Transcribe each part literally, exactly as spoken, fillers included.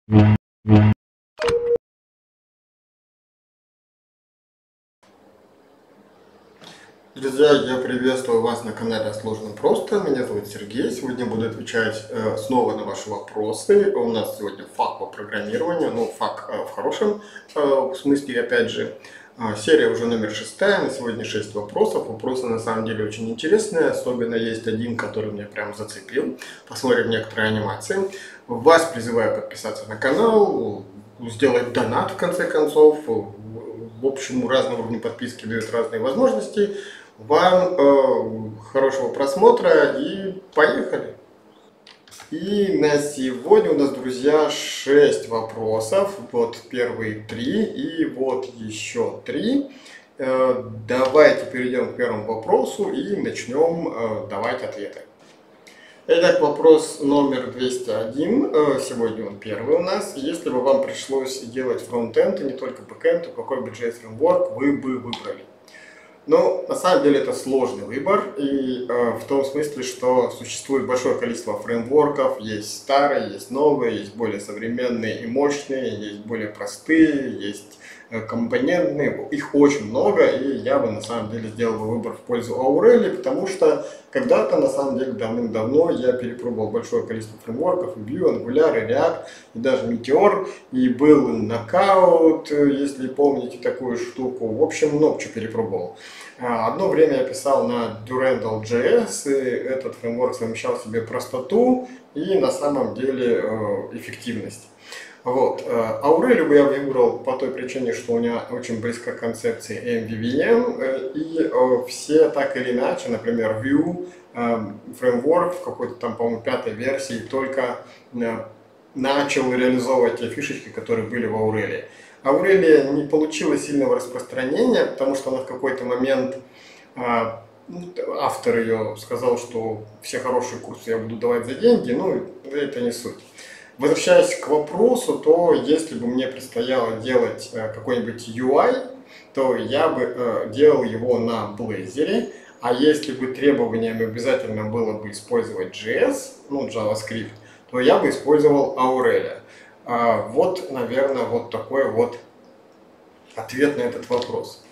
Друзья, я приветствую вас на канале Сложно Просто. Меня зовут Сергей. Сегодня буду отвечать э, снова на ваши вопросы. У нас сегодня фак по программированию, ну фак э, в хорошем э, смысле, опять же. Э, серия уже номер шестая, на сегодня шесть вопросов. Вопросы на самом деле очень интересные, особенно есть один, который меня прям зацепил. Посмотрим некоторые анимации. Вас призываю подписаться на канал, сделать донат в конце концов. В общем, разные уровни подписки дают разные возможности. Вам э, хорошего просмотра и поехали! И на сегодня у нас, друзья, шесть вопросов. Вот первые три и вот еще три. Э, давайте перейдем к первому вопросу и начнем э, давать ответы. Итак, вопрос номер двести один. Сегодня он первый у нас. Если бы вам пришлось делать фронтенд и не только бэкенд, то какой бы джей эс фреймворк вы бы выбрали? Но на самом деле это сложный выбор, и э, в том смысле, что существует большое количество фреймворков, есть старые, есть новые, есть более современные и мощные, есть более простые, есть э, компонентные, их очень много, и я бы на самом деле сделал бы выбор в пользу Aureli, потому что когда-то, на самом деле, давным-давно я перепробовал большое количество фреймворков, и Vue, Angular, и React, и даже Meteor, и был Knockout, если помните такую штуку. В общем, много чего перепробовал. Одно время я писал на Durandal джей эс, и этот фреймворк совмещал в себе простоту и на самом деле эффективность. Вот. Aureli бы я выбрал по той причине, что у меня очень близка к концепции эм ви ви эм, и все так или иначе, например, Vue, фреймворк в какой-то там, по-моему, пятой версии только начал реализовывать те фишечки, которые были в Aureli. Aureli не получила сильного распространения, потому что она в какой-то момент, автор ее сказал, что все хорошие курсы я буду давать за деньги, ну, это не суть. Возвращаясь к вопросу, то если бы мне предстояло делать какой-нибудь ю ай, то я бы делал его на Blazor, а если бы требованием обязательно было бы использовать джей эс, ну, JavaScript, то я бы использовал Aureli. Вот, наверное, вот такой вот ответ на этот вопрос.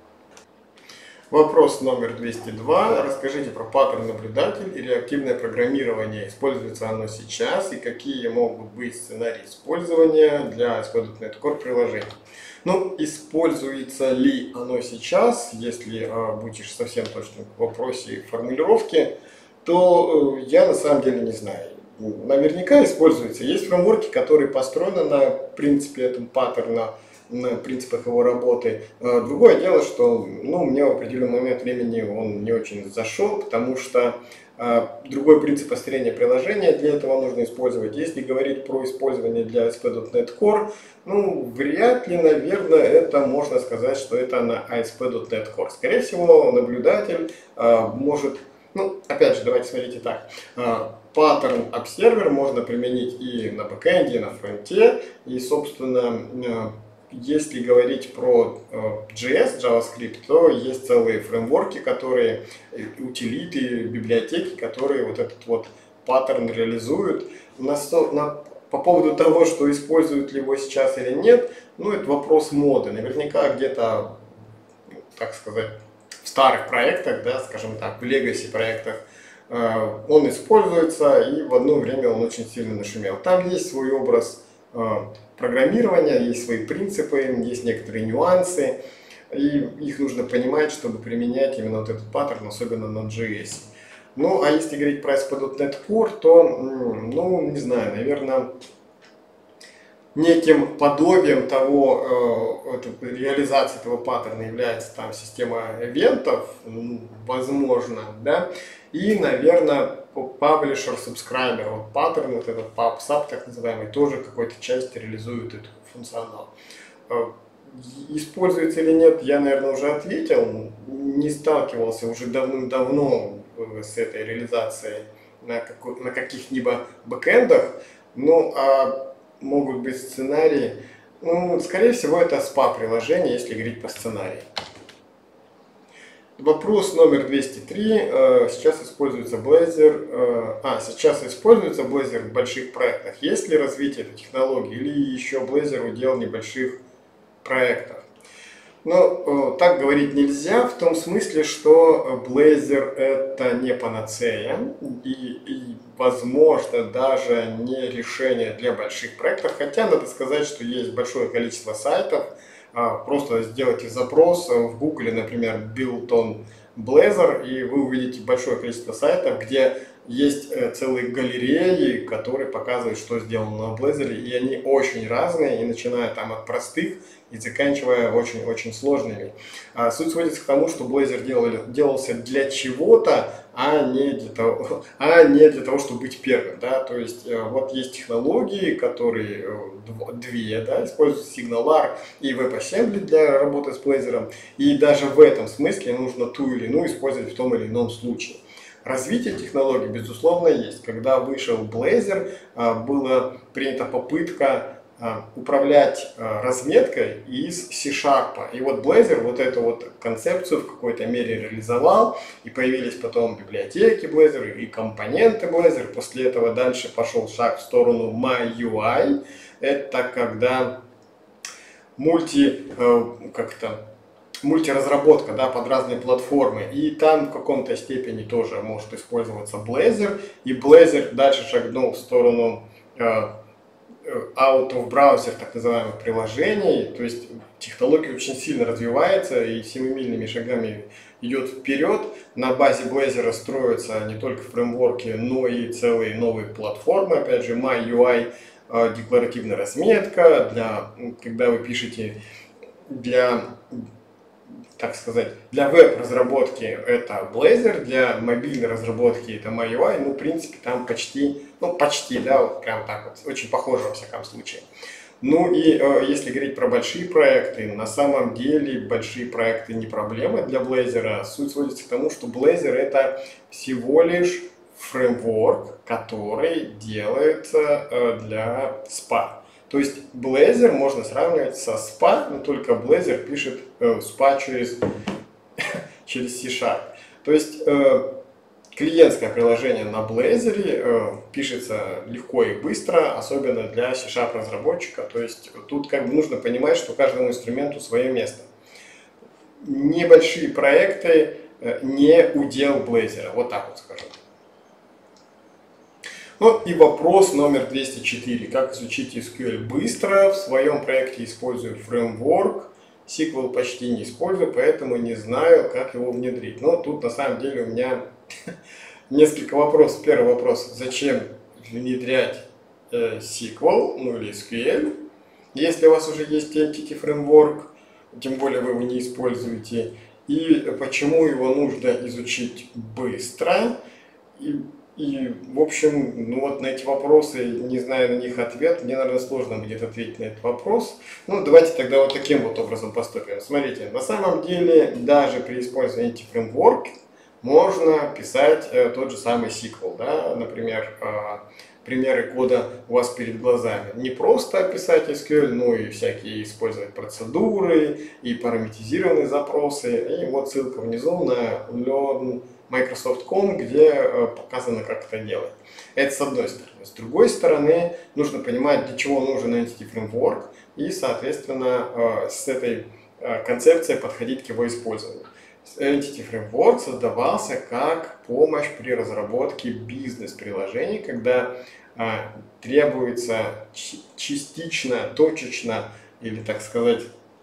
Вопрос номер двести два. Расскажите про паттерн наблюдатель и реактивное программирование. Используется оно сейчас и какие могут быть сценарии использования для эс пи точка нет Core приложений? Ну, используется ли оно сейчас, если э, будешь совсем точным в вопросе формулировки, то э, я на самом деле не знаю. Наверняка используется. Есть фреймворки, которые построены на принципе этом паттерна, на принципах его работы. Другое дело, что ну, мне в определенный момент времени он не очень зашел, потому что э, другой принцип построения приложения для этого нужно использовать. Если говорить про использование для эс пи точка нет Core, ну, вряд ли, наверное, это можно сказать, что это на эй эс пи точка нет Core. Скорее всего, наблюдатель э, может, ну, опять же, давайте смотрите так. Э, Паттерн Observer можно применить и на бэкэнде, и на фронте. И, собственно, если говорить про джей эс, JavaScript, то есть целые фреймворки, которые, утилиты, библиотеки, которые вот этот вот паттерн реализуют. На, на, по поводу того, что используют ли его сейчас или нет, ну, это вопрос моды. Наверняка где-то, так сказать, в старых проектах, да, скажем так, в legacy проектах, он используется, и в одно время он очень сильно нашумел. Там есть свой образ программирования, есть свои принципы, есть некоторые нюансы, и их нужно понимать, чтобы применять именно вот этот паттерн, особенно на джей эс. Ну, а если говорить про эс пи точка нет Core, то, ну, не знаю, наверное, неким подобием того, э, реализации этого паттерна является там система ивентов, ну, возможно, да, и, наверное, publisher, subscriber, вот паттерн, вот этот pub-sub, так называемый, тоже какой-то части реализует этот функционал. Используется или нет, я, наверное, уже ответил, не сталкивался уже давным-давно с этой реализацией на, на каких-либо бэкэндах, ну, а могут быть сценарии, ну, скорее всего, это спа-приложение, если говорить по сценарию. Вопрос номер двести три. Сейчас используется Blazor, а, сейчас используется Blazor в больших проектах. Есть ли развитие этой технологии или еще Blazor удел небольших проектов? Но так говорить нельзя, в том смысле, что Blazor это не панацея и, и, возможно, даже не решение для больших проектов, хотя надо сказать, что есть большое количество сайтов. Просто сделайте запрос в Google, например, build on Blazor, и вы увидите большое количество сайтов, где есть целые галереи, которые показывают, что сделано на Blazor, и они очень разные, и начиная там от простых и заканчивая очень-очень сложными. А суть сводится к тому, что Blazor делали, делался для чего-то, а не для того, а не для того, чтобы быть первым. Да? То есть вот есть технологии, которые две, да, используют SignalR и WebAssembly для работы с Blazor, и даже в этом смысле нужно ту или иную использовать в том или ином случае. Развитие технологий, безусловно, есть. Когда вышел Blazor, была принята попытка управлять разметкой из C-Sharp. И вот Blazor вот эту вот концепцию в какой-то мере реализовал, и появились потом библиотеки Blazor и компоненты Blazor. После этого дальше пошел шаг в сторону MyUI. Это когда мульти, как-то, мультиразработка, да, под разные платформы, и там в каком-то степени тоже может использоваться Blazor, и Blazor дальше шагнул в сторону out of browser, так называемых приложений, то есть технология очень сильно развивается и семимильными шагами идет вперед. На базе Blazor строятся не только фреймворки, но и целые новые платформы, опять же MyUI, декларативная разметка, для, когда вы пишете для, так сказать, для веб-разработки это Blazor, для мобильной разработки это MyUI, ну, в принципе, там почти, ну, почти, да, вот прям так вот, очень похоже во всяком случае. Ну и э, если говорить про большие проекты, на самом деле большие проекты не проблема для Blazor. Суть сводится к тому, что Blazor это всего лишь фреймворк, который делается э, для спа. То есть Blazor можно сравнивать со спа, но только Blazor пишет э, спа через, через C-Sharp. То есть э, клиентское приложение на Blazor э, пишется легко и быстро, особенно для C-Sharp разработчика. То есть тут как бы нужно понимать, что каждому инструменту свое место. Небольшие проекты э, не удел Blazor, вот так вот скажу. Ну и вопрос номер двести четыре. Как изучить эс кью эль быстро? В своем проекте использую фреймворк. сиквел почти не использую, поэтому не знаю, как его внедрить. Но тут на самом деле у меня несколько вопросов. Первый вопрос. Зачем внедрять сиквел, ну или эс кью эль, если у вас уже есть Entity Framework, тем более вы его не используете. И почему его нужно изучить быстро? И И, в общем, ну вот на эти вопросы, не знаю на них ответ, мне, наверное, сложно будет ответить на этот вопрос. Ну, давайте тогда вот таким вот образом поступим. Смотрите, на самом деле, даже при использовании Entity-Framework можно писать э, тот же самый сиквел, да, например, э, примеры кода у вас перед глазами. Не просто писать эс кью эль, но и всякие использовать процедуры и параметризированные запросы. И вот ссылка внизу на learn Microsoft точка ком, где показано, как это делать. Это с одной стороны. С другой стороны, нужно понимать, для чего нужен Entity Framework, и, соответственно, с этой концепцией подходить к его использованию. Entity Framework создавался как помощь при разработке бизнес-приложений, когда требуется частично, точечно, или, так сказать,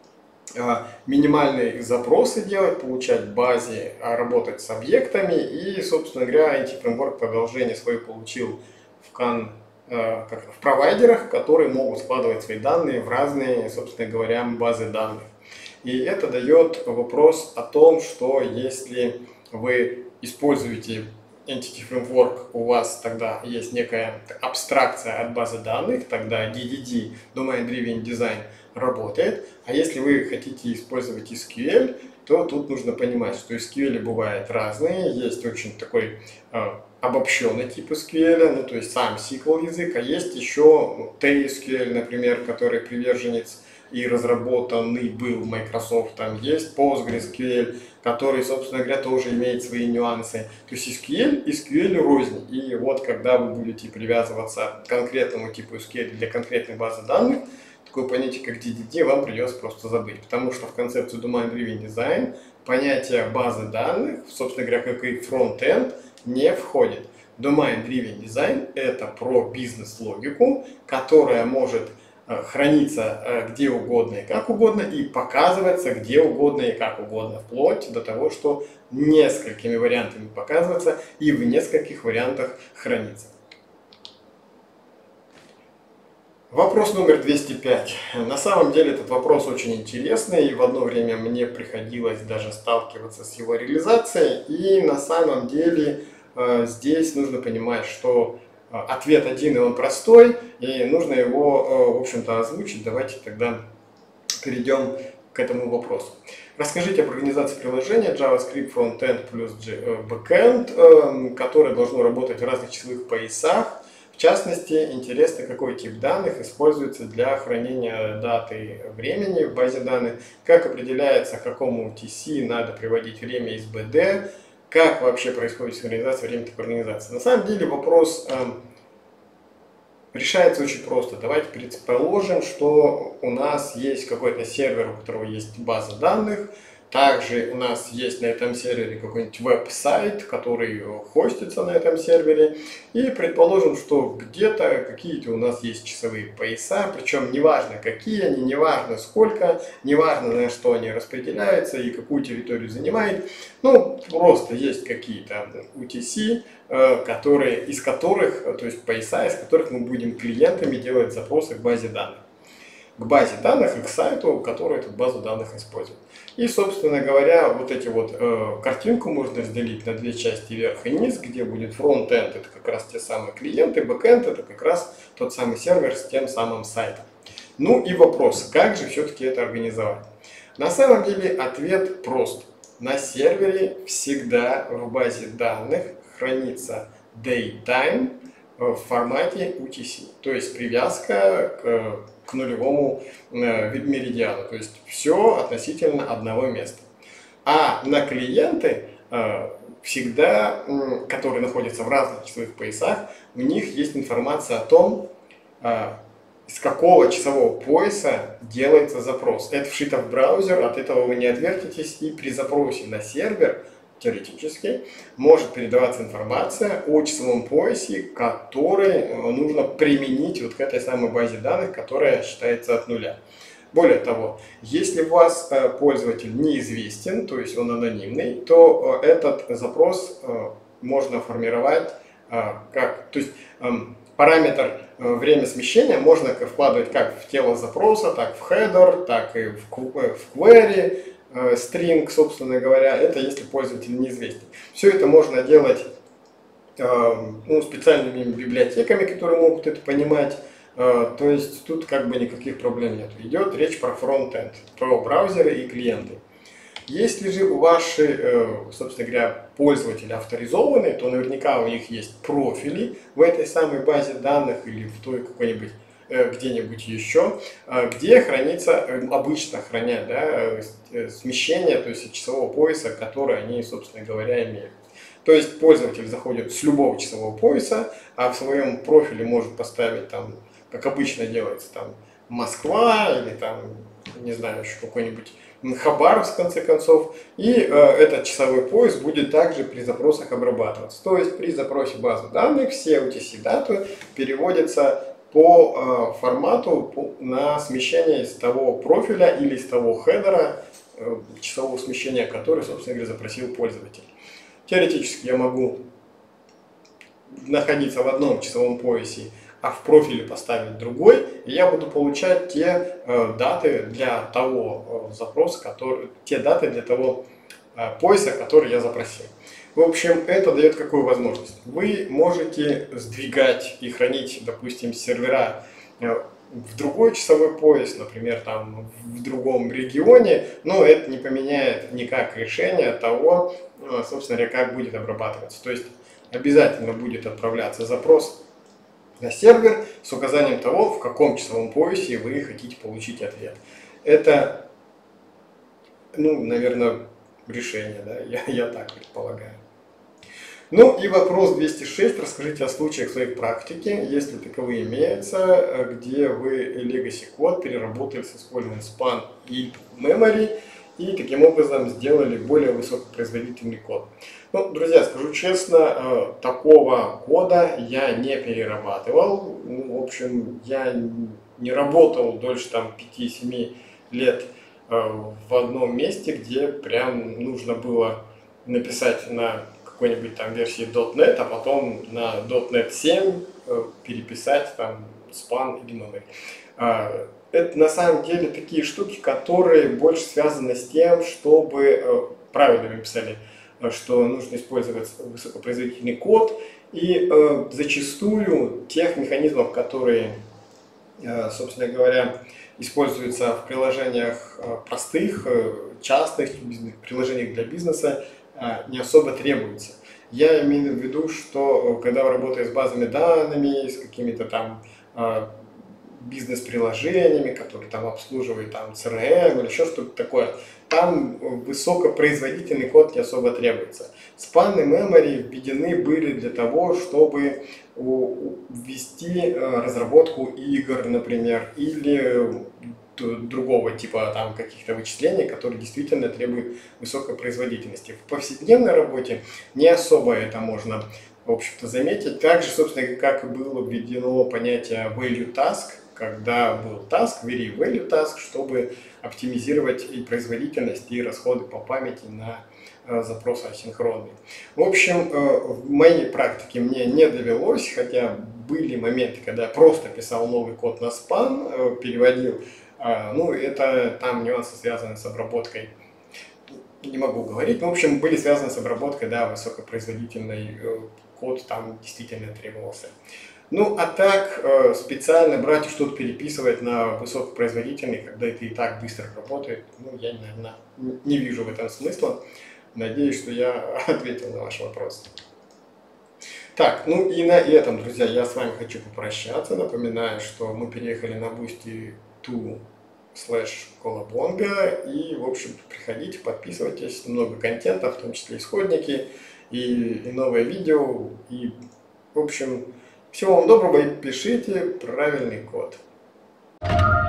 минимальные запросы делать, получать в базе, работать с объектами. И, собственно говоря, Entity Framework продолжение свое получил в, кан, как в провайдерах, которые могут складывать свои данные в разные, собственно говоря, базы данных. И это дает вопрос о том, что если вы используете Entity Framework, у вас тогда есть некая абстракция от базы данных, тогда ди ди ди, Domain Driven Design, работает. А если вы хотите использовать эс кью эль, то тут нужно понимать, что эс кью эль бывают разные. Есть очень такой э, обобщенный тип эс кью эль, ну то есть сам сиквел язык, а есть еще ти эс кью эль, например, который приверженец и разработанный был Microsoft, там есть PostgreSQL, который, собственно говоря, тоже имеет свои нюансы. То есть эс кью эль, эс кью эль рознь. И вот когда вы будете привязываться к конкретному типу эс кью эль для конкретной базы данных, такое понятие, как ди ди ди, вам придется просто забыть. Потому что в концепцию Domain Driven Design понятие базы данных, собственно говоря, как и фронт-энд, не входит. Domain Driven Design – это про бизнес-логику, которая может храниться где угодно и как угодно, и показываться где угодно и как угодно, вплоть до того, что несколькими вариантами показываться и в нескольких вариантах хранится. Вопрос номер двести пять. На самом деле этот вопрос очень интересный, и в одно время мне приходилось даже сталкиваться с его реализацией, и на самом деле э, здесь нужно понимать, что ответ один, и он простой, и нужно его, в общем-то, озвучить. Давайте тогда перейдем к этому вопросу. Расскажите об организации приложения JavaScript Frontend плюс Backend, которое должно работать в разных часовых поясах. В частности, интересно, какой тип данных используется для хранения даты времени в базе данных, как определяется, к какому ти си надо приводить время из би ди, как вообще происходит синхронизация времени такой организации. На самом деле вопрос э, решается очень просто. Давайте предположим, что у нас есть какой-то сервер, у которого есть база данных. Также у нас есть на этом сервере какой-нибудь веб-сайт, который хостится на этом сервере. И предположим, что где-то какие-то у нас есть часовые пояса, причем неважно какие они, неважно сколько, неважно на что они распределяются и какую территорию занимают. Ну, просто есть какие-то ю ти си, которые, из которых, то есть пояса, из которых мы будем клиентами делать запросы к базе данных. К базе данных и к сайту, который эту базу данных использует. И, собственно говоря, вот эти вот э, картинку можно разделить на две части, вверх и низ, где будет фронт-энд, это как раз те самые клиенты, бэк-энд, это как раз тот самый сервер с тем самым сайтом. Ну и вопрос, как же все-таки это организовать? На самом деле ответ прост. На сервере всегда в базе данных хранится datetime в формате ю ти си, то есть привязка к, к нулевому э, меридиану, то есть все относительно одного места. А на клиенты э, всегда, э, которые находятся в разных часовых поясах, у них есть информация о том, э, с какого часового пояса делается запрос. Это вшито в браузер, от этого вы не отвертитесь, и при запросе на сервер теоретически может передаваться информация о часовом поясе, который нужно применить вот к этой самой базе данных, которая считается от нуля. Более того, если у вас пользователь неизвестен, то есть он анонимный, то этот запрос можно формировать как, то есть параметр время смещения можно вкладывать как в тело запроса, так в header, так и в query. String, собственно говоря, это если пользователь неизвестен. Все это можно делать э, ну, специальными библиотеками, которые могут это понимать. Э, то есть тут как бы никаких проблем нет. Идет речь про фронт-энд, про браузеры и клиенты. Если же у ваши, э, собственно говоря, пользователи авторизованы, то наверняка у них есть профили в этой самой базе данных или в той какой-нибудь где-нибудь еще, где хранится, обычно хранят, да, смещение, то есть часового пояса, который они, собственно говоря, имеют. То есть пользователь заходит с любого часового пояса, а в своем профиле может поставить, там, как обычно делается, там, Москва или там, не знаю, еще какой-нибудь Хабаровск, в конце концов, и э, этот часовой пояс будет также при запросах обрабатываться. То есть при запросе базы данных все ю ти си-даты переводятся по э, формату по, на смещение из того профиля или из того хедера, э, часового смещения, который, собственно говоря, запросил пользователь. Теоретически я могу находиться в одном часовом поясе, а в профиле поставить другой, и я буду получать те э, даты для того э, запроса, который, те даты для того э, пояса, который я запросил. В общем, это дает какую возможность? Вы можете сдвигать и хранить, допустим, сервера в другой часовой пояс, например, там в другом регионе, но это не поменяет никак решение того, собственно говоря, как будет обрабатываться. То есть обязательно будет отправляться запрос на сервер с указанием того, в каком часовом поясе вы хотите получить ответ. Это, ну, наверное, решение, да, я, я так предполагаю. Ну и вопрос двести шесть. Расскажите о случаях в своей практике, если таковые имеются, где вы legacy код переработали с использованием спан и memory и таким образом сделали более высокопроизводительный код. Ну, друзья, скажу честно, такого кода я не перерабатывал. Ну, в общем, я не работал дольше там пяти-семи лет в одном месте, где прям нужно было написать на какой-нибудь там версии .дот нет, а потом на .дот нет семь переписать там спан или memory. Это на самом деле такие штуки, которые больше связаны с тем, чтобы, правильно вы писали, что нужно использовать высокопроизводительный код, и э, зачастую тех механизмов, которые, э, собственно говоря, используются в приложениях э, простых, э, частных приложениях для бизнеса, э, не особо требуется. Я имею в виду, что когда вы работаете с базами данными, с какими-то там э, бизнес-приложениями, которые там обслуживают там си эр эм или еще что-то такое, там высокопроизводительный код не особо требуется. Спан и memory введены были для того, чтобы ввести разработку игр, например, или другого типа там каких-то вычислений, которые действительно требуют высокой производительности. В повседневной работе не особо это можно, в общем-то, заметить. Также, собственно, как и было введено понятие value task, когда был task, very value task, чтобы оптимизировать и производительность, и расходы по памяти на э, запросы асинхронные. В общем, э, в моей практике мне не довелось, хотя были моменты, когда я просто писал новый код на спан, э, переводил. Э, ну, это там нюансы связаны с обработкой, не могу говорить, но, в общем, были связаны с обработкой, да, высокопроизводительный э, код там действительно требовался. Ну, а так, специально брать и что-то переписывать на высокопроизводительный, когда это и так быстро работает, ну, я, наверное, не вижу в этом смысла. Надеюсь, что я ответил на ваш вопрос. Так, ну и на этом, друзья, я с вами хочу попрощаться. Напоминаю, что мы переехали на boosty точка ту слэш колобонга. И, в общем, приходите, подписывайтесь. Много контента, в том числе исходники и, и новые видео. И, в общем... Всего вам доброго и пишите правильный код.